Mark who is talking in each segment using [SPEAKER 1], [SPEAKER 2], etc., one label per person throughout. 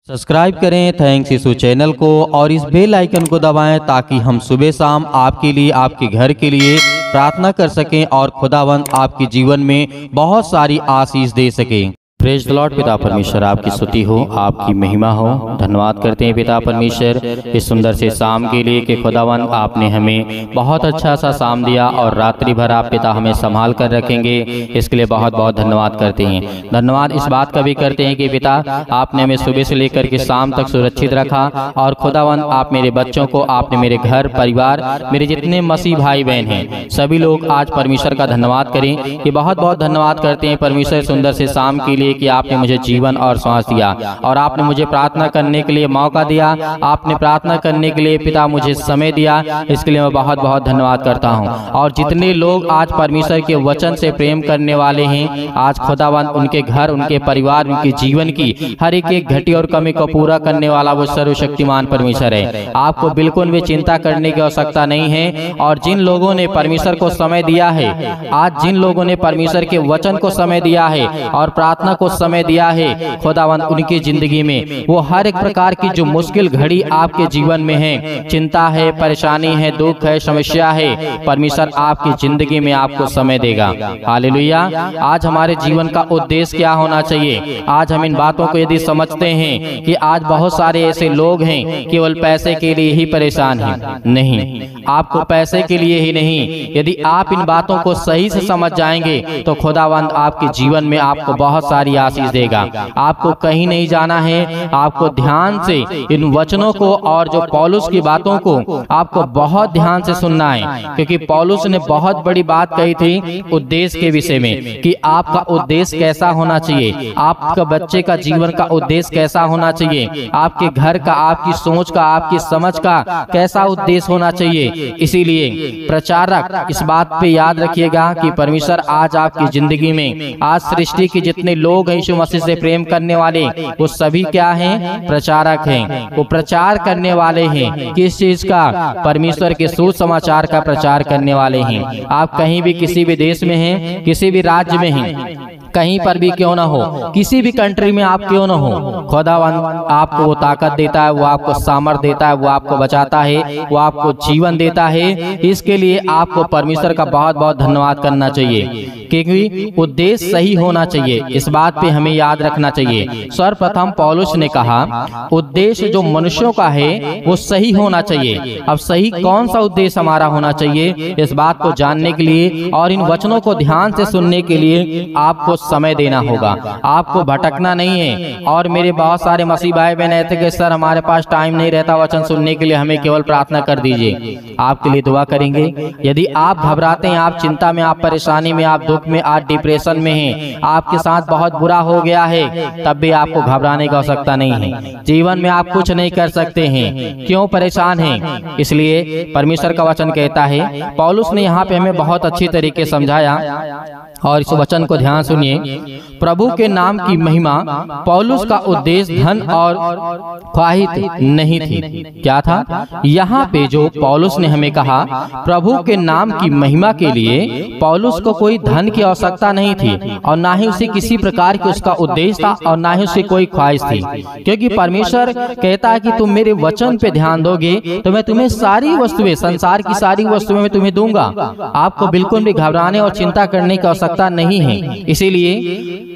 [SPEAKER 1] Subscribe करें thanks यीशु channel को और इस बेल आइकन को दबाएं ताकि हम सुबह शाम आपके लिए आपके घर के लिए प्रार्थना कर सकें और खुदावंद आपके जीवन में बहुत सारी आशीष दे सकें। Praise the Lord. पिता परमेश्वर आपकी स्तुति हो, आपकी महिमा हो। धन्यवाद करते हैं पिता परमेश्वर इस सुंदर से शाम के लिए कि खुदावंद आपने हमें बहुत अच्छा सा शाम दिया और रात्रि भर आप पिता हमें संभाल कर रखेंगे, इसके लिए बहुत बहुत धन्यवाद करते हैं। धन्यवाद इस बात का भी करते हैं कि पिता आपने हमें सुबह से लेकर के शाम तक सुरक्षित रखा और खुदावंद आप मेरे बच्चों को, आपने मेरे घर परिवार, मेरे जितने मसीह भाई बहन हैं सभी लोग आज परमेश्वर का धन्यवाद करें। कि बहुत बहुत धन्यवाद करते हैं परमेश्वर सुंदर से शाम के लिए कि आपने मुझे जीवन और सांस दिया और आपने मुझे प्रार्थना करने के लिए मौका दिया, आपने प्रार्थना करने के लिए पिता मुझे समय दिया, इसके लिए मैं बहुत बहुत धन्यवाद करता हूं। और जितने लोग आज परमेश्वर के वचन से प्रेम करने वाले हैं, आज खुदावंद उनके घर, उनके परिवार, उनके जीवन की हर एक घटी और कमी को पूरा करने वाला वो सर्वशक्तिमान परमेश्वर है। आपको बिल्कुल भी चिंता करने की आवश्यकता नहीं है। और जिन लोगों ने परमेश्वर को समय दिया है, आज जिन लोगों ने परमेश्वर के वचन को समय दिया है और प्रार्थना को समय दिया है, खुदावंद उनकी जिंदगी में वो हर एक प्रकार की जो मुश्किल घड़ी आपके जीवन में है, चिंता है, परेशानी है, दुख है, समस्या है, परमेश्वर आपकी जिंदगी में आपको समय देगा। हालेलुया। आज हमारे जीवन का उद्देश्य क्या होना चाहिए? आज हम इन बातों को यदि समझते हैं कि आज बहुत सारे ऐसे लोग हैं केवल पैसे के लिए ही परेशान हैं, नहीं, आपको पैसे के लिए ही नहीं, यदि आप इन बातों को सही से समझ जाएंगे तो खुदावंद आपके जीवन में आपको बहुत सारी आशीष देगा। आपको कहीं नहीं जाना है, आपको ध्यान से इन वचनों को और जो पौलुस की बातों को आपको बहुत ध्यान से सुनना है, क्योंकि पौलुस ने बहुत बड़ी बात कही थी उद्देश्य के विषय में कि आपका उद्देश्य कैसा होना चाहिए, आपका बच्चे का जीवन का उद्देश्य कैसा होना चाहिए, आपके घर का, आपकी सोच का, आपकी समझ का कैसा उद्देश्य होना चाहिए। इसीलिए प्रचारक इस बात पे याद रखिएगा कि परमेश्वर आज आपकी जिंदगी में, आज सृष्टि के जितने लोग हैं यीशु मसीह से प्रेम करने वाले, वो सभी क्या हैं? प्रचारक हैं। वो प्रचार करने वाले हैं। किस चीज का? परमेश्वर के सुसमाचार का प्रचार करने वाले हैं। आप कहीं भी किसी भी देश में हैं, किसी भी राज्य में हैं, कहीं पर भी क्यों ना हो, किसी भी कंट्री में आप क्यों ना हो, खुदावंद आपको वो ताकत देता है, वो आपको सामर्थ्य देता है, वो आपको बचाता है, वो आपको जीवन देता है। इसके लिए आपको परमेश्वर का बहुत बहुत धन्यवाद करना चाहिए, क्योंकि उद्देश्य सही होना चाहिए। इस बात पे हमें याद रखना चाहिए। सर्वप्रथम पौलुस ने कहा उद्देश्य जो मनुष्यों का है वो सही होना चाहिए। अब सही कौन सा उद्देश्य हमारा होना चाहिए, इस बात को जानने के लिए और इन वचनों को ध्यान से सुनने के लिए आपको समय देना होगा, आपको भटकना नहीं है। और मेरे बहुत सारे मसीह भाई बहन ऐसे कि सर हमारे पास टाइम नहीं रहता वचन सुनने के लिए, हमें केवल प्रार्थना कर दीजिए। आपके लिए दुआ करेंगे। यदि आप घबराते हैं, आप चिंता में, आप परेशानी में, आप दुख में, आप डिप्रेशन में हैं, आपके साथ बहुत बुरा हो गया है, तब भी आपको घबराने की आवश्यकता नहीं है। जीवन में आप कुछ नहीं कर सकते हैं, क्यों परेशान हैं? इसलिए परमेश्वर का वचन कहता है, पौलुस ने यहाँ पे हमें बहुत अच्छी तरीके समझाया और इस वचन को ध्यान सुनिए। प्रभु के नाम की महिमा। पौलुस का उद्देश्य धन और ख्वाहिश नहीं थी। क्या था? यहाँ पे जो पौलुस ने हमें कहा, प्रभु के नाम की महिमा के लिए पौलुस को कोई धन की आवश्यकता नहीं थी और ना ही उसे किसी प्रकार की उसका उद्देश्य था और ना ही उसे कोई ख्वाहिश थी, क्योंकि परमेश्वर कहता है कि तुम मेरे वचन पे ध्यान दोगे तो मैं तुम्हें सारी वस्तुएं, संसार की सारी वस्तुएं मैं तुम्हें दूंगा। आपको बिल्कुल भी घबराने और चिंता करने की आवश्यकता नहीं है। इसीलिए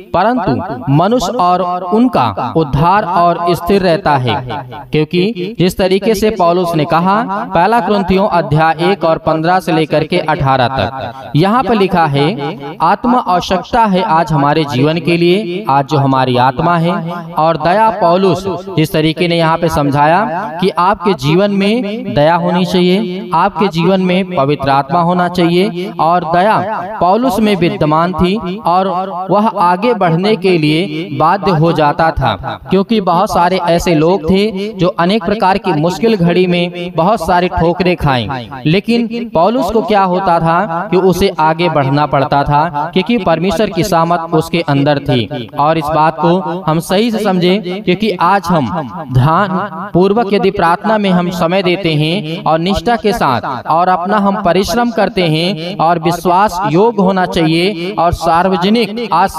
[SPEAKER 1] परंतु मनुष्य और उनका उद्धार और स्थिर रहता है, क्योंकि जिस तरीके से पौलुस ने कहा, पहला कुरिन्थियों अध्याय 1 और 15 से लेकर के 18 तक यहाँ पर लिखा है, आत्मा आवश्यकता है आज हमारे जीवन के लिए, आज जो हमारी आत्मा है। और दया, पौलुस जिस तरीके ने यहाँ पे समझाया कि आपके जीवन में दया होनी चाहिए, आपके जीवन में पवित्र आत्मा होना चाहिए और दया पौलुस में विद्यमान थी और वह आगे बढ़ने के लिए बाध्य हो जाता था, क्योंकि बहुत सारे ऐसे लोग थे जो अनेक प्रकार की मुश्किल घड़ी में बहुत सारी ठोकरें खाएं, लेकिन पौलुस को क्या होता था कि उसे आगे बढ़ना पड़ता था, क्योंकि परमेश्वर की सामर्थ उसके अंदर थी। और इस बात को हम सही से समझे, क्योंकि आज हम ध्यान पूर्वक यदि प्रार्थना में हम समय देते हैं और निष्ठा के साथ और अपना हम परिश्रम करते हैं और विश्वास योग्य होना चाहिए और सार्वजनिक आज संदेश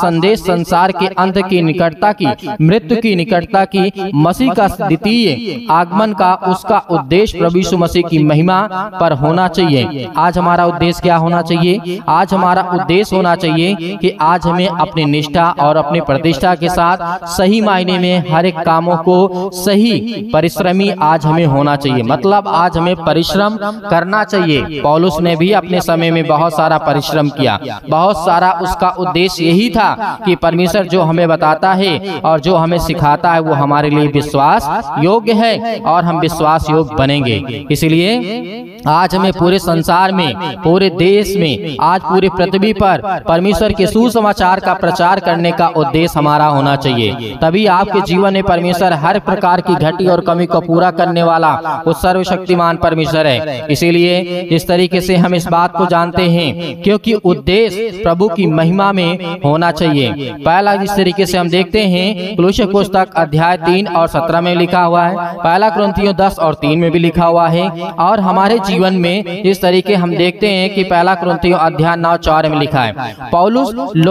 [SPEAKER 1] संसार के अंत की निकटता की, मृत्यु की निकटता की, मसीह का द्वितीय आगमन का, उसका उद्देश्य प्रभु यीशु मसीह की महिमा पर होना चाहिए। आज हमारा उद्देश्य क्या होना चाहिए? आज हमारा उद्देश्य होना चाहिए कि आज हमें अपनी निष्ठा और अपनी प्रतिष्ठा के साथ सही मायने में हर एक कामों को सही परिश्रमी आज हमें होना चाहिए। मतलब आज हमें परिश्रम करना चाहिए। पौलुस ने भी अपने समय में बहुत सारा परिश्रम किया, बहुत सारा उसका उद्देश्य यही था कि परमेश्वर जो हमें बताता है और जो हमें सिखाता है वो हमारे लिए विश्वास योग्य है और हम विश्वास योग्य बनेंगे। इसलिए आज हमें पूरे संसार में, पूरे देश में, आज पूरे पृथ्वी पर परमेश्वर के सुसमाचार का प्रचार करने का उद्देश्य हमारा होना चाहिए। तभी आपके जीवन में परमेश्वर हर प्रकार की घटी और कमी को पूरा करने वाला वो सर्वशक्तिमान परमेश्वर है। इसीलिए जिस तरीके से हम इस बात को जानते हैं, क्योंकि उद्देश्य प्रभु की महिमा में होना चाहिए। पहला जिस तरीके से हम देखते हैं कुलुस्सी पुस्तक अध्याय 3 और 17 में लिखा हुआ है, पहला कुरिन्थियों 10 और 3 में भी लिखा हुआ है, और हमारे जीवन में इस तरीके हम देखते हैं कि पहला कुरिन्थियों अध्याय 9:4 में लिखा है, पौलुस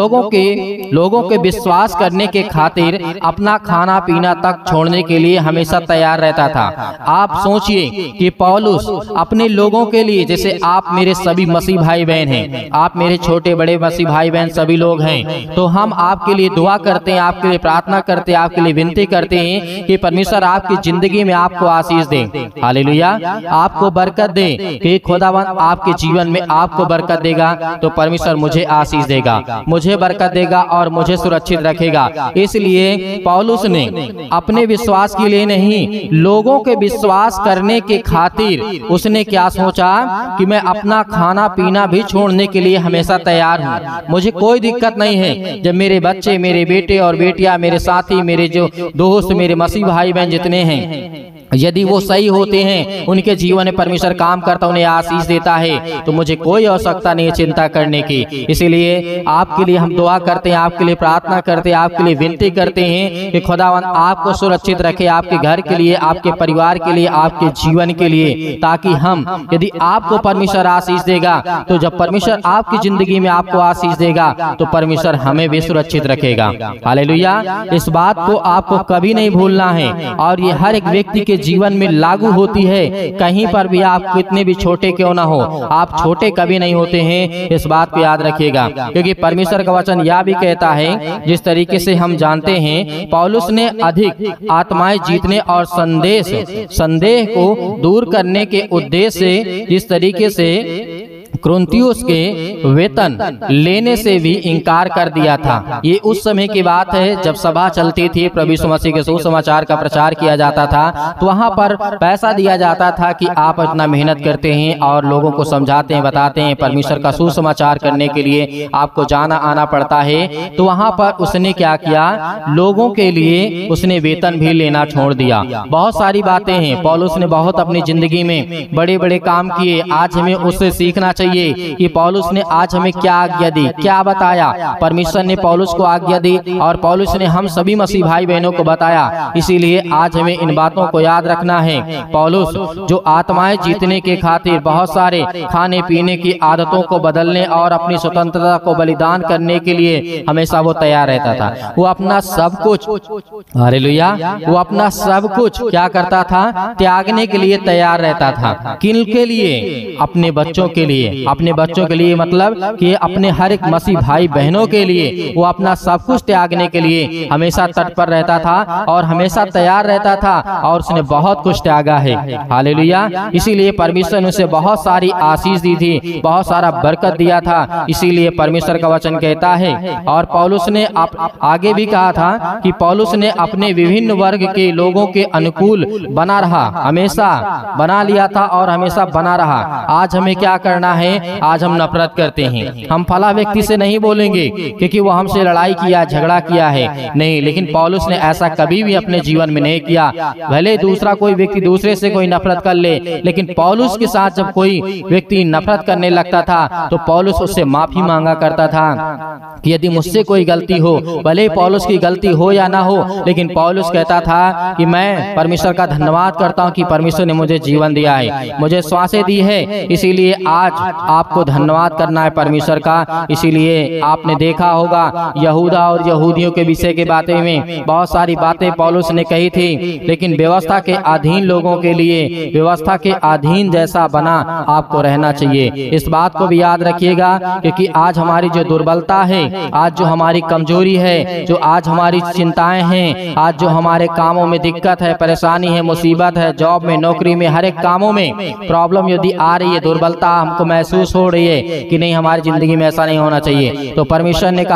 [SPEAKER 1] लोगों के विश्वास करने के खातिर अपना खाना पीना तक छोड़ने के लिए हमेशा तैयार रहता था। आप सोचिए कि पौलुस अपने लोगों के लिए, जैसे आप मेरे सभी मसीह भाई बहन हैं, आप मेरे छोटे बड़े मसीह भाई बहन सभी लोग हैं, तो हम आपके लिए दुआ करते हैं, आपके लिए प्रार्थना करते हैं, आपके लिए विनती करते हैं कि परमेश्वर आपकी जिंदगी में आपको आशीष दे, हालेलुया, आपको बरकत दे, कि खुदावंद आपके जीवन में आपको बरकत देगा तो परमेश्वर मुझे आशीष देगा, मुझे बरकत देगा और मुझे सुरक्षित रखेगा। इसलिए पौलुस ने अपने विश्वास के लिए नहीं, लोगों के विश्वास करने के खातिर उसने क्या सोचा कि मैं अपना खाना पीना भी छोड़ने के लिए हमेशा तैयार हूँ, मुझे कोई दिक्कत नहीं है जब मेरे बच्चे, मेरे बेटे और बेटियां, मेरे साथी, मेरे जो दोस्त, मेरे मसीह भाई बहन जितने हैं, यदि वो सही होते हैं, उनके जीवन में परमेश्वर काम करता, उन्हें आशीष देता है, तो मुझे कोई आवश्यकता नहीं है चिंता करने की। इसीलिए आपके लिए हम दुआ करते हैं, आपके लिए प्रार्थना करते हैं, आपके लिए विनती करते हैं कि खुदावंद आपको सुरक्षित रखे, आपके घर के लिए, आपके परिवार के लिए, आपके जीवन के लिए, ताकि हम, यदि आपको परमेश्वर आशीष देगा तो जब परमेश्वर आपकी जिंदगी में आपको आशीष देगा तो परमेश्वर हमें भी सुरक्षित रखेगा। हालेलुया, इस बात को आपको कभी नहीं भूलना है और ये हर एक व्यक्ति के जीवन में लागू होती है। कहीं पर भी आप कितने भी छोटे क्यों ना हो, आप छोटे कभी नहीं होते हैं, इस बात को याद रखिएगा, क्योंकि परमेश्वर का वचन यह भी कहता है, जिस तरीके से हम जानते हैं पौलुस ने अधिक आत्माएं जीतने और संदेह को दूर करने के उद्देश्य से जिस तरीके से कुरिन्थियों के वेतन लेने से भी इनकार कर दिया था। ये उस समय की बात है जब सभा चलती थी, प्रभु यीशु मसीह के सुसमाचार का प्रचार किया जाता था, तो वहाँ पर पैसा दिया जाता था कि आप इतना मेहनत करते हैं और लोगों को समझाते हैं, बताते हैं, परमेश्वर का सुसमाचार करने के लिए आपको जाना आना पड़ता है। तो वहाँ पर उसने क्या किया, लोगों के लिए उसने वेतन भी लेना छोड़ दिया। बहुत सारी बातें हैं, पौलुस ने बहुत अपनी जिंदगी में बड़े बड़े काम किए। आज हमें उससे सीखना चाहिए कि पौलुस ने आज हमें क्या आज्ञा दी, क्या बताया। परमेश्वर ने पौलुस को आज्ञा दी और पौलुस ने हम सभी मसीह भाई बहनों को बताया। इसीलिए आज हमें इन बातों को याद रखना है। पौलुस जो आत्माएं जीतने के खातिर बहुत सारे खाने पीने की आदतों को बदलने और अपनी स्वतंत्रता को बलिदान करने के लिए हमेशा वो तैयार रहता था। वो अपना सब कुछ, हालेलुया, वो अपना सब कुछ क्या करता था, त्यागने के लिए तैयार रहता था। किन के लिए? अपने बच्चों के लिए। अपने बच्चों के लिए मतलब कि अपने हर एक मसीह भाई बहनों के लिए वो अपना सब कुछ त्यागने के लिए हमेशा तत्पर रहता था और हमेशा तैयार रहता था और उसने बहुत कुछ त्यागा है। हालेलुया, इसीलिए परमेश्वर ने उसे बहुत सारी आशीष दी थी, बहुत सारा बरकत दिया था। इसीलिए परमेश्वर का वचन कहता है और पौलुस ने आगे भी कहा था कि पौलुस ने अपने विभिन्न वर्ग के लोगों के अनुकूल बना रहा, हमेशा बना लिया था और हमेशा बना रहा। आज हमें क्या करना है, आज हम नफरत करते हैं। हम फला व्यक्ति से नहीं बोलेंगे क्योंकि वो हमसे लड़ाई किया, झगड़ा किया है, नहीं, लेकिन पौलुस ने ऐसा कभी भी अपने जीवन में नहीं किया। भले दूसरा कोई व्यक्ति दूसरे से कोई नफरत कर ले, लेकिन पौलुस के साथ जब कोई व्यक्ति नफरत करने लगता था तो पौलुस उससे माफी मांगा करता था कि यदि मुझसे कोई गलती हो, भले पौलुस की गलती हो या ना हो, लेकिन पौलुस कहता था कि मैं परमेश्वर का धन्यवाद करता हूँ कि परमेश्वर ने मुझे जीवन दिया है, मुझे श्वासें दी है। इसीलिए आज
[SPEAKER 2] आपको धन्यवाद करना है परमेश्वर का। इसीलिए आपने देखा होगा यहूदा और यहूदियों के विषय के बारे में बहुत सारी बातें पौलुस ने कही थी, लेकिन व्यवस्था के अधीन लोगों के लिए व्यवस्था के अधीन जैसा बना आपको रहना चाहिए। इस बात को भी याद रखिएगा, क्योंकि आज हमारी जो दुर्बलता है, आज जो हमारी कमजोरी है, जो आज हमारी चिंताएं हैं, आज जो हमारे कामों में दिक्कत है, परेशानी है, मुसीबत है, जॉब में, नौकरी में, हर एक कामों में प्रॉब्लम यदि आ रही है, दुर्बलता हमको महसूस हो रही है कि नहीं हमारी जिंदगी में ऐसा नहीं होना चाहिए, तो परमेश्वर ने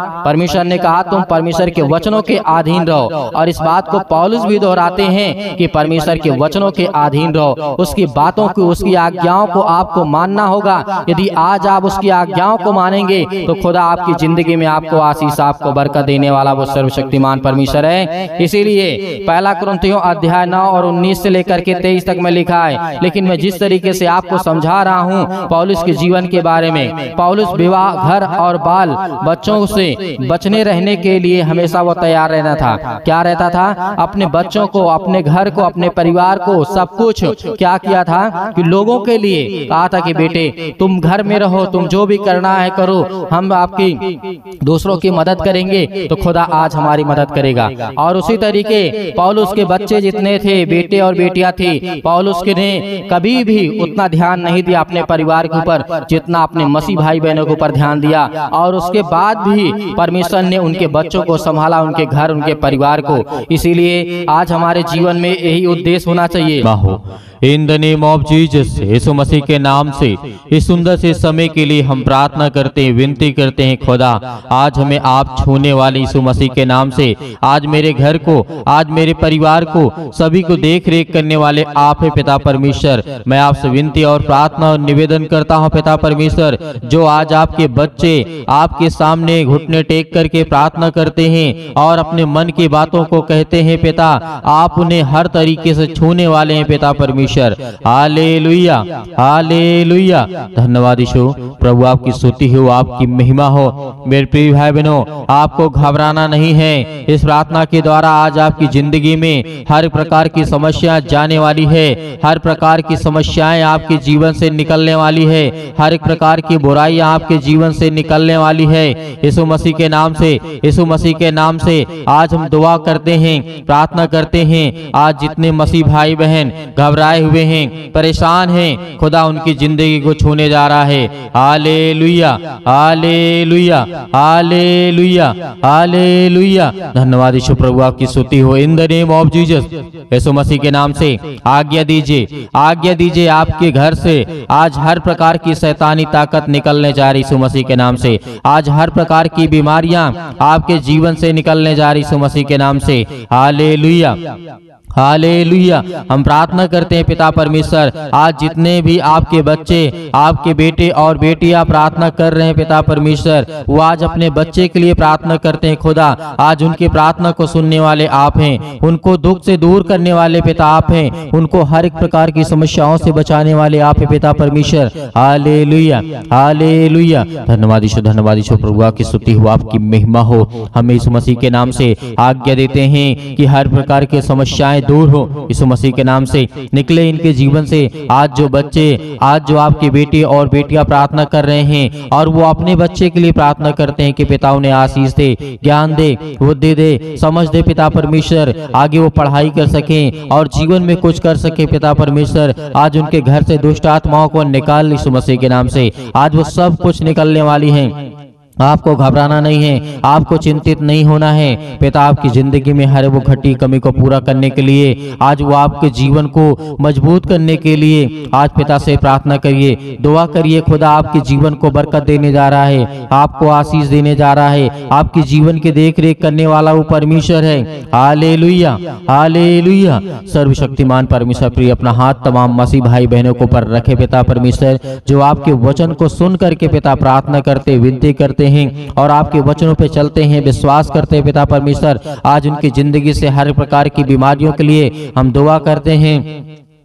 [SPEAKER 2] कहा तुम परमेश्वर के वचनों के अधीन रहो। और इस बात को पौलुस भी दोहराते हैं कि परमेश्वर के वचनों के अधीन रहो, उसकी बातों को, उसकी आज्ञाओं को आपको मानना होगा। यदि आज आप उसकी आज्ञाओं को मानेंगे तो खुदा आपकी जिंदगी में आपको आशीष, आपको बरकत देने वाला वो सर्वशक्तिमान परमेश्वर है। इसीलिए पहला कुरिन्थियों अध्याय 9 और 19 से लेकर के 23 तक में लिखा है। लेकिन मैं जिस तरीके से आपको समझा रहा हूँ पौलुस के जीवन के बारे में, पौलुस विवाह, घर और बाल बच्चों से बचने रहने के लिए हमेशा वो तैयार रहना था। क्या रहता था? अपने बच्चों को, अपने घर को, अपने परिवार को, सब कुछ क्या किया था कि लोगों के लिए कहा था कि बेटे तुम घर में रहो, तुम जो भी करना है करो, हम आपकी दूसरों की मदद करेंगे तो खुदा आज हमारी मदद करेगा। और उसी तरीके पौलुस के बच्चे जितने थे, बेटे और बेटियां थी, पौलुस ने कभी भी उतना ध्यान नहीं दिया अपने परिवार के ऊपर जितना अपने मसीह भाई बहनों के ऊपर ध्यान दिया। और उसके बाद भी परमेश्वर ने उनके बच्चों को संभाला, उनके घर, उनके परिवार को। इसीलिए आज हमारे जीवन में यही उद्देश्य होना चाहिए।
[SPEAKER 1] In the name of Jesus, यीशु मसीह के नाम से इस सुंदर से समय के लिए हम प्रार्थना करते हैं, विनती करते हैं खुदा आज हमें आप छूने वाले यीशु मसीह के नाम से, आज मेरे घर को, आज मेरे परिवार को, सभी को देख रेख करने वाले आप है पिता परमेश्वर। मैं आपसे विनती और प्रार्थना और निवेदन करता हूँ पिता परमेश्वर, जो आज आपके बच्चे आपके सामने घुटने टेक करके प्रार्थना करते हैं और अपने मन की बातों को कहते हैं पिता, आप उन्हें हर तरीके से छूने वाले हैं पिता परमेश्वर। Hallelujah, hallelujah. धन्यवाद यीशु प्रभु, आपकी स्तुति हो, आपकी महिमा हो। मेरे प्रिय भाई बहनों, आपको घबराना नहीं है। इस प्रार्थना के द्वारा आज आपकी जिंदगी में हर प्रकार की समस्या जाने वाली है, हर प्रकार की समस्याएं आपके जीवन से निकलने वाली है, हर एक प्रकार की बुराइयां आपके जीवन से निकलने वाली है। यीशु मसीह के नाम से, यीशु मसीह के नाम से आज हम दुआ करते हैं, प्रार्थना करते हैं। आज जितने मसीह भाई बहन घबराए हुए हैं, परेशान हैं, खुदा उनकी जिंदगी को छूने जा रहा है। Hallelujah, hallelujah, hallelujah, hallelujah. धन्यवाद यीशु प्रभु, आपकी स्तुति हो। In the name of Jesus, यीशु मसीह के नाम से आज्ञा दीजिए, आज्ञा दीजिए आपके घर से आज हर प्रकार की शैतानी ताकत निकलने जा रही यीशु मसीह के नाम से। आज हर प्रकार की बीमारियां आपके जीवन से निकलने जा रही यीशु मसीह के नाम से। Hallelujah, hallelujah. हम प्रार्थना करते हैं पिता परमेश्वर, आज जितने भी आपके बच्चे, आपके बेटे और बेटियां प्रार्थना कर रहे हैं पिता परमेश्वर, वो आज अपने बच्चे के लिए प्रार्थना करते हैं खुदा। आज उनकी प्रार्थना को सुनने वाले आप हैं, उनको दुख से दूर करने वाले पिता आप हैं, उनको हर एक प्रकार की समस्याओं से बचाने वाले आप हैं पिता परमेश्वर। Hallelujah, hallelujah. धन्यवाद यीशु, धन्यवाद यीशु प्रभु, आपकी स्तुति हो, आपकी महिमा हो। हम यीशु मसीह के नाम से आज्ञा देते हैं कि हर प्रकार की समस्याएं दूर हो, यीशु मसीह के नाम से निकले इनके जीवन से। आज जो बच्चे, आज जो आपके बेटे और बेटियां प्रार्थना कर रहे हैं और वो अपने बच्चे के लिए प्रार्थना करते हैं कि पिता उन्हें आशीष दे, ज्ञान दे, बुद्धि दे, समझ दे पिता परमेश्वर, आगे वो पढ़ाई कर सकें और जीवन में कुछ कर सके पिता परमेश्वर। आज उनके घर से दुष्ट आत्माओं को निकाल यीशु मसीह के नाम से, आज वो सब कुछ निकलने वाली हैं। आपको घबराना नहीं है, आपको चिंतित नहीं होना है। पिता आपकी जिंदगी में हर वो घटी कमी को पूरा करने के लिए, आज वो आपके जीवन को मजबूत करने के लिए आज पिता से प्रार्थना करिए, दुआ करिए। खुदा आपके जीवन को बरकत देने जा रहा है, आपको आशीष देने जा रहा है। आपके जीवन की देख रेख करने वाला वो परमेश्वर है। Hallelujah, hallelujah. सर्वशक्तिमान परमेश्वर प्रिय, अपना हाथ तमाम मसीह भाई बहनों को पर रखे पिता परमेश्वर, जो आपके वचन को सुन करके पिता प्रार्थना करते, विनती करते हैं और आपके वचनों पे चलते हैं, विश्वास करते हैं पिता परमेश्वर। आज उनकी जिंदगी से हर प्रकार की बीमारियों के लिए हम दुआ करते हैं।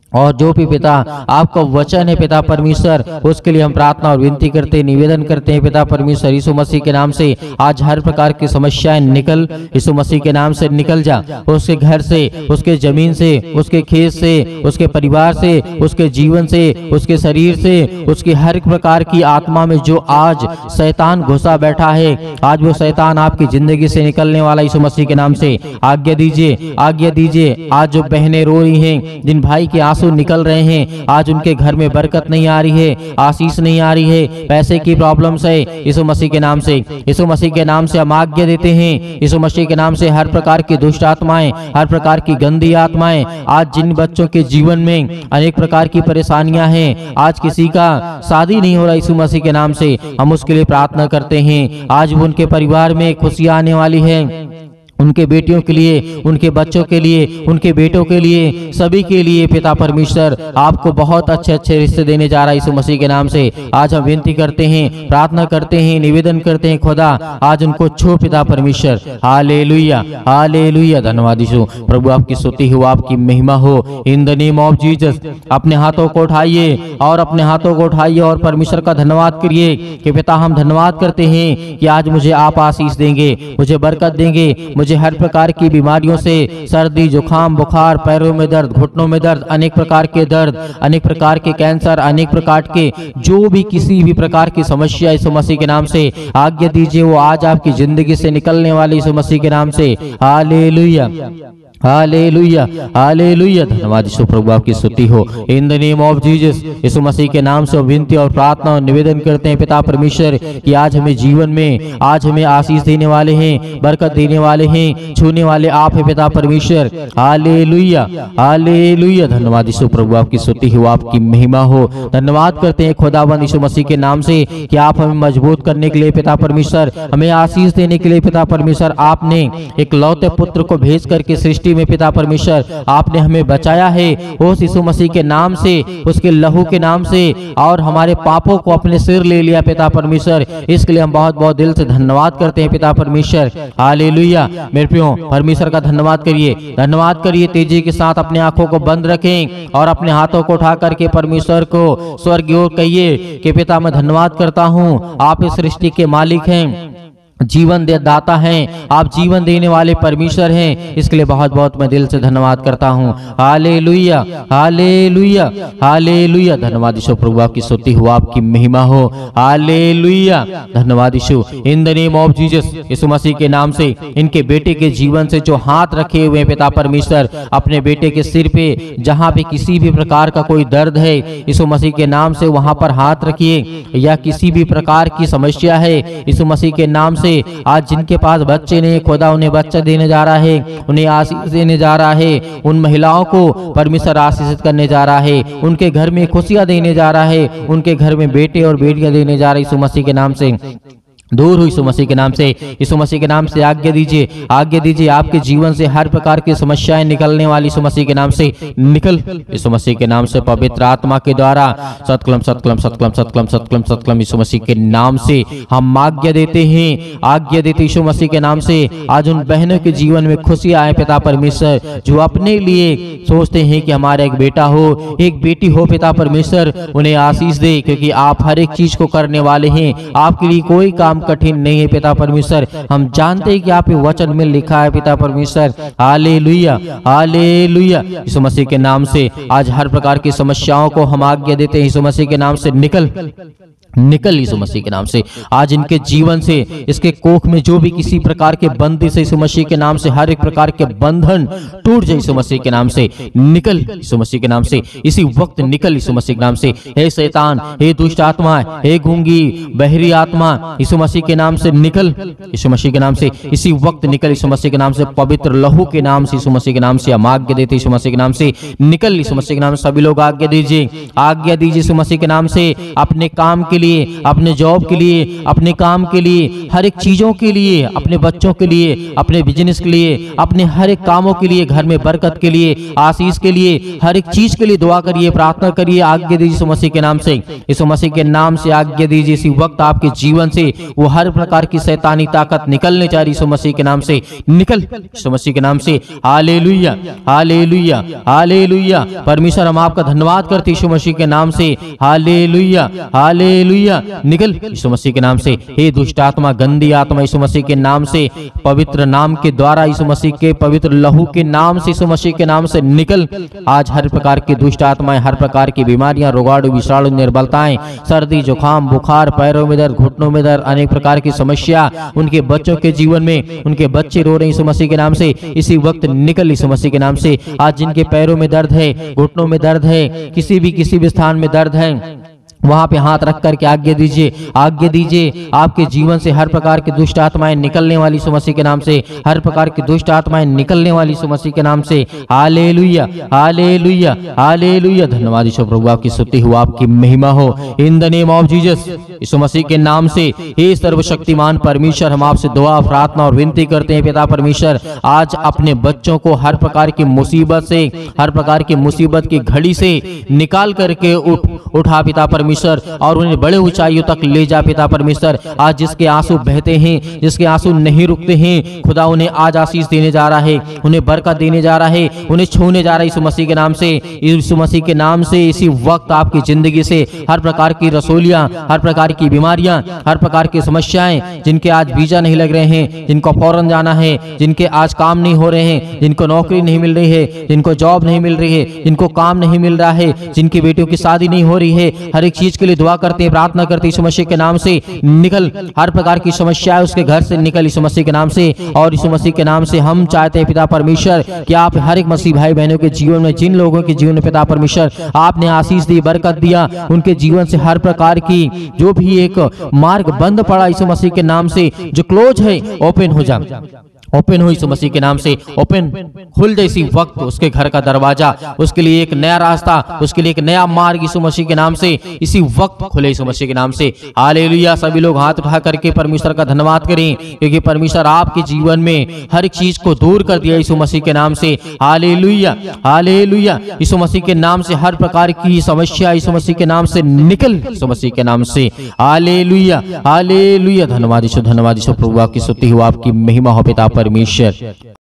[SPEAKER 2] और जो भी पिता आपका वचन है पिता परमेश्वर, उसके लिए हम प्रार्थना और विनती करते हैं, निवेदन करते हैं पिता परमेश्वर। यीशु मसीह के नाम से आज हर प्रकार की समस्याएं निकल, यीशु मसीह के नाम से निकल जा। उसके घर से, उसके जमीन से, उसके खेत से, उसके परिवार से, उसके जीवन से, उसके शरीर से, उसकी हर एक प्रकार की आत्मा में जो आज शैतान घुसा बैठा है, आज वो शैतान आपकी जिंदगी से निकलने वाला यीशु मसीह के नाम से आज्ञा दीजिए, आज्ञा दीजिए। आज जो बहनें रो रही हैं, जिन भाई के आंसू निकल रहे हैं, आज उनके घर में बरकत नहीं आ रही है, आशीष नहीं आ रही है, पैसे की प्रॉब्लम्स है, यीशु मसीह के नाम से, यीशु मसीह के नाम से हम आज्ञा देते हैं। यीशु मसीह के नाम से हर प्रकार की दुष्ट आत्माएं, हर प्रकार की गंदी आत्माएं, आज जिन बच्चों के जीवन में अनेक प्रकार की परेशानियां हैं, आज किसी का शादी नहीं हो रहा, यीशु मसीह के नाम से हम उसके लिए प्रार्थना करते हैं। आज वो उनके परिवार में खुशियां आने वाली है, उनके बेटियों के लिए, उनके बच्चों के लिए, उनके बेटों के लिए, सभी के लिए पिता परमेश्वर आपको बहुत अच्छे अच्छे रिश्ते देने जा रहा है यीशु मसीह के नाम से। आज हम विनती करते हैं, प्रार्थना करते हैं, निवेदन करते हैं, खुदा आज उनको छू पिता परमेश्वर। हालेलुया, हालेलुया, धन्यवाद यीशु। प्रभु आपकी स्तुति हो, आपकी महिमा हो, in the name of Jesus. अपने हाथों को उठाइए और अपने हाथों को उठाइए और परमेश्वर का धन्यवाद करिए कि पिता हम धन्यवाद करते हैं कि आज मुझे आप आशीष देंगे, मुझे बरकत देंगे, मुझे हर प्रकार की बीमारियों से, सर्दी, जुकाम, बुखार, पैरों में दर्द, घुटनों में दर्द, अनेक प्रकार के दर्द, अनेक प्रकार के कैंसर, अनेक प्रकार के जो भी किसी भी प्रकार की समस्या यीशु मसीह के नाम से आज्ञा दीजिए, वो आज आपकी जिंदगी से निकलने वाली यीशु मसीह के नाम से। हालेलुया, हालेलुया, हालेलुया, धन्यवाद यीशु। प्रभु आपकी स्तुति हो, in the name of Jesus. यीशु मसीह के नाम से विनती और प्रार्थना और निवेदन करते हैं पिता परमेश्वर कि आज हमें जीवन में, आज हमें आशीष देने वाले हैं, बरकत देने वाले हैं, छूने वाले आप है पिता परमेश्वर। हालेलुया, हालेलुया, धन्यवाद यीशु। प्रभु आपकी स्तुति हो, आपकी महिमा हो। धन्यवाद करते हैं खुदावंद यीशु मसीह के नाम से कि आप हमें मजबूत करने के लिए पिता परमेश्वर, हमें आशीष देने के लिए पिता परमेश्वर, आपने एक लौते पुत्र को भेज करके सृष्टि में पिता परमेश्वर आपने हमें बचाया है उस यीशु मसीह के नाम से, उसके लहू के नाम से, और हमारे पापों को अपने सिर ले लिया पिता परमेश्वर। इसके लिए हम बहुत बहुत दिल से धन्यवाद करते हैं पिता परमेश्वर। हालेलुया, मेरे प्रियो परमेश्वर का धन्यवाद करिए, धन्यवाद करिए। तेजी के साथ अपने आंखों को बंद रखें और अपने हाथों को उठा करके परमेश्वर को स्वर्ग की ओर कहिए कि पिता मैं धन्यवाद करता हूँ, आप इस सृष्टि के मालिक हैं, जीवन दे दाता हैं, आप जीवन देने वाले परमेश्वर हैं। इसके लिए बहुत बहुत मैं दिल से धन्यवाद करता हूँ। हालेलुया, हालेलुया, हालेलुया, धन्यवाद यीशु। प्रभु आपकी स्तुति हो, आपकी महिमा हो। हालेलुया, धन्यवाद यीशु। In the name of Jesus, यीशु मसीह के नाम से इनके बेटे के जीवन से जो हाथ रखे हुए पिता परमेश्वर, अपने बेटे के सिर पे जहाँ पे किसी भी प्रकार का कोई दर्द है यीशु मसीह के नाम से वहां पर हाथ रखिए, या किसी भी प्रकार की समस्या है यीशु मसीह के नाम से, आज जिनके पास बच्चे नहीं, खुदा उन्हें बच्चा देने जा रहा है, उन्हें आशीष देने जा रहा है। उन महिलाओं को परमेश्वर आशीषित करने जा रहा है, उनके घर में खुशियां देने जा रहा है, उनके घर में बेटे और बेटियां देने जा रहे यीशु मसीह के नाम से। दूर हुई यीशु मसीह के नाम से, यीशु मसीह के नाम से आज्ञा दीजिए, आज्ञा दीजिए। आपके जीवन से हर प्रकार की समस्याएं निकलने वाली यीशु मसीह के नाम से निकल, यीशु मसीह के नाम से पवित्र आत्मा के द्वारा सतकलम सतकलम सतकलम सतकलम सतकलम सतकलम यीशु मसीह के नाम से हम आज्ञा देते हैं, आज्ञा देते यीशु मसीह के नाम से। आज उन बहनों के जीवन में खुशी आए पिता परमेश्वर, जो अपने लिए सोचते हैं कि हमारा एक बेटा हो, एक बेटी हो पिता परमेश्वर, उन्हें आशीष दे, क्योंकि आप हर एक चीज को करने वाले हैं। आपके लिए कोई काम कठिन नहीं है पिता परमेश्वर। हम जानते हैं कि आप वचन में लिखा है पिता परमेश्वर। हालेलुया, हालेलुया, यीशु मसीह के नाम से आज हर प्रकार की समस्याओं को हम आज्ञा देते हैं यीशु मसीह के नाम से निकल, निकल यीशु मसीह के नाम से। आज इनके जीवन से, इसके कोख में जो भी किसी प्रकार के बंदी से यीशु मसीह के नाम से हर एक प्रकार के बंधन टूट जाए यीशु मसीह के नाम से, निकल यीशु मसीह के नाम से, इसी वक्त निकल यीशु मसीह के नाम से। हे शैतान, हे दुष्ट आत्मा, हे गूंगी बहरी आत्मा, यीशु मसीह के नाम से निकल, यीशु मसीह के नाम से इसी वक्त निकल यीशु मसीह के नाम से। पवित्र लहू के नाम से यीशु मसीह के नाम से हम आज्ञा देते यीशु मसीह के नाम से निकल, यीशु मसीह के नाम से। सभी लोग आज्ञा दीजिए, आज्ञा दीजिए यीशु मसीह के नाम से। अपने काम के लिए लिए, अपने जॉब के लिए, अपने काम के लिए, हर एक चीजों के लिए, अपने बच्चों के लिए, अपने बिजनेस के लिए, अपने हर एक कामों के लिए, घर में बरकत के लिए, आशीष के लिए, हर एक चीज के लिए दुआ करिए, प्रार्थना करिए। आज्ञा दीजिए यीशु मसीह के नाम से, यीशु मसीह के नाम से आज्ञा दीजिए इसी वक्त आपके जीवन से वो हर प्रकार की शैतानी ताकत निकलने जा रही, यीशु मसीह के नाम से निकल, यीशु मसीह के नाम से। Hallelujah, hallelujah, hallelujah. परमेश्वर हम आपका धन्यवाद करते यीशु मसीह के नाम से। Hallelujah, hallelujah. निकल यीशु मसीह के नाम से। हे दुष्ट आत्मा, गंदी आत्मा, यीशु मसीह के नाम से, पवित्र नाम के द्वारा, यीशु मसीह के पवित्र लहू के नाम से, यीशु मसीह के नाम से निकल। आज हर प्रकार की दुष्ट आत्माएं, हर प्रकार की बीमारियां, रोगाणु, विषाणु, निर्बलताएं, सर्दी, जुकाम, बुखार, पैरों में दर्द, घुटनों में दर्द, अनेक प्रकार की समस्या उनके बच्चों के जीवन में, उनके बच्चे रो रहे हैं यीशु मसीह के नाम से, इसी वक्त निकल यीशु मसीह के नाम से। आज जिनके पैरों में दर्द है, घुटनों में दर्द है, किसी भी स्थान में दर्द है, वहां पे हाथ रख करके आज्ञा दीजिए, आज्ञा दीजिए। आपके जीवन से हर प्रकार की दुष्ट आत्माएं निकलने वाली यीशु मसीह के नाम से, हर प्रकार की दुष्ट आत्माएं निकलने वाली यीशु मसीह के नाम से। Hallelujah, hallelujah, hallelujah. धन्यवाद यीशु प्रभु, आपकी स्तुति हो, आपकी महिमा हो। In the name of Jesus, यीशु मसीह के नाम से। हे सर्वशक्तिमान परमेश्वर, हम आपसे दुआ, प्रार्थना और विनती करते हैं पिता परमेश्वर, आज अपने बच्चों को हर प्रकार की मुसीबत से, हर प्रकार की मुसीबत की घड़ी से निकाल करके उठा पिता परमेश्वर, और उन्हें बड़े ऊंचाइयों तक ले जा पिता परमेश्वर। आज जिसके आंसू बहते हैं, जिसके आंसू नहीं रुकते हैं, खुदा उन्हें आज आशीष देने जा रहा है, उन्हें बरकत देने जा रहा है, उन्हें छूने जा रहा है यीशु मसीह के नाम से, यीशु मसीह के नाम से। इसी वक्त आपकी जिंदगी से हर प्रकार की रसोलियां, हर प्रकार की बीमारियां, हर प्रकार की समस्याएं, जिनके आज वीजा नहीं लग रहे हैं, जिनको फौरन जाना है, जिनके आज काम नहीं हो रहे हैं, जिनको नौकरी नहीं मिल रही है, जिनको जॉब नहीं मिल रही है, जिनको काम नहीं मिल रहा है, जिनकी बेटियों की शादी नहीं हो रही है, हर एक चीज के लिए दुआ करते हैं, प्रार्थना करते हैं यीशु मसीह के नाम से। निकल, हर प्रकार की समस्या उसके घर से निकल यीशु मसीह के नाम से। और यीशु मसीह के नाम से हम चाहते हैं पिता परमेश्वर कि आप हर एक मसीह भाई बहनों के जीवन में, जिन लोगों के जीवन में पिता परमेश्वर आपने आशीष दी, बरकत दिया, उनके जीवन से हर प्रकार की जो भी एक मार्ग बंद पड़ा यीशु मसीह के नाम से, जो क्लोज है, ओपन हो जा, ओपन हो यीशु मसीह के नाम से, ओपन खुल जाए इसी वक्त उसके घर का दरवाजा, उसके लिए एक नया रास्ता, उसके लिए एक नया मार्ग यीशु मसीह के नाम से इसी वक्त खुले यीशु मसीह के नाम से। हालेलुया। सभी लोग हाथ उठा करके परमेश्वर का धन्यवाद करें, क्योंकि परमेश्वर आपके जीवन में हर एक चीज को दूर कर दिया यीशु मसीह के नाम से। Hallelujah, hallelujah. यीशु मसीह के नाम से हर प्रकार की समस्या यीशु मसीह के नाम से निकल यीशु मसीह के नाम से। Hallelujah, hallelujah. धन्यवाद यीशु, धन्यवाद यीशु प्रभु, आपकी स्तुति हो, आपकी महिमा हो पिता परमेश्वर।